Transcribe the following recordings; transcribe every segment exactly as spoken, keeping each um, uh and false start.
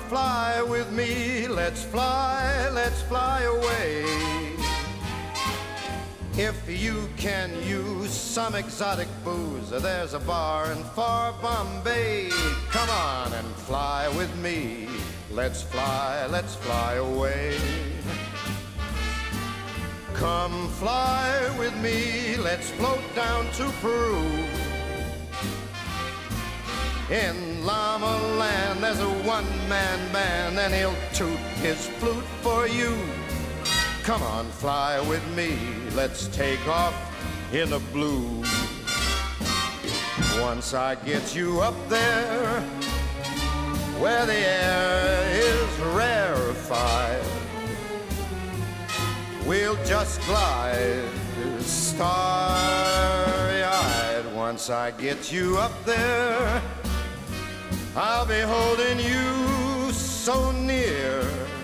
fly with me, let's fly, let's fly away. If you can use some exotic booze, there's a bar in far Bombay. Come on and fly with me, let's fly, let's fly away. Come fly with me, let's float down to Peru. In Llama Land there's a one-man band, and he'll toot his flute for you. Come on, fly with me, let's take off in the blue. Once I get you up there, where the air is rarefied, we'll just glide starry-eyed. Once I get you up there, I'll be holding you so near.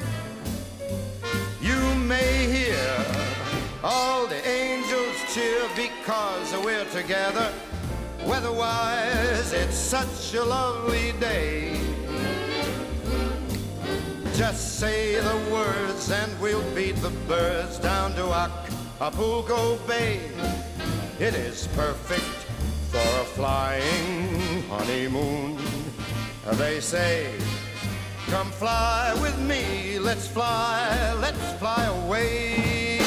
You may hear all the angels cheer because we're together. Weather-wise, it's such a lovely day. Just say the words and we'll beat the birds down to Acapulco Bay. It is perfect for a flying honeymoon. They say, come fly with me, let's fly, let's fly away.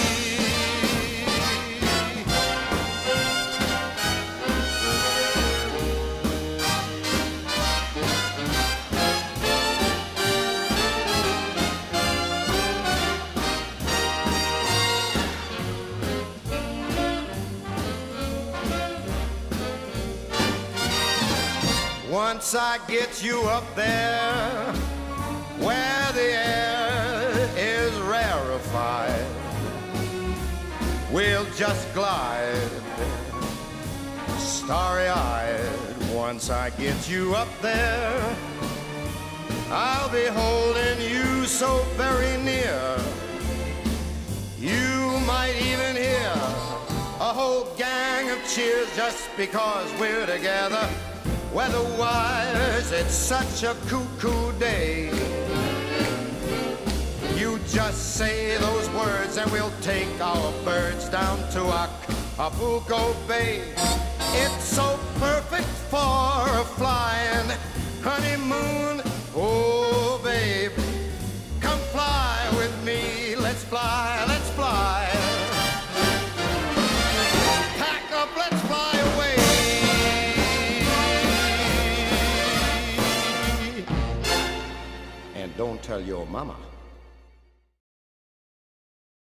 Once I get you up there, where the air is rarefied, we'll just glide starry-eyed. Once I get you up there, I'll be holding you so very near. You might even hear a whole gang of cheers just because we're together. Weather-wise, it's such a cuckoo day. You just say those words and we'll take our birds down to Acapulco Bay. It's so perfect for a flying honeymoon. Oh, babe, come fly with me. Let's fly, let's fly. Pack up, let's fly away. And don't tell your mama.